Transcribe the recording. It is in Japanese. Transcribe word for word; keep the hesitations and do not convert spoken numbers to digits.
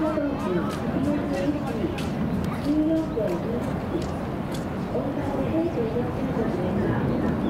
東急上野駅じゅうよん両にいち、大阪で平成よんじゅうごですが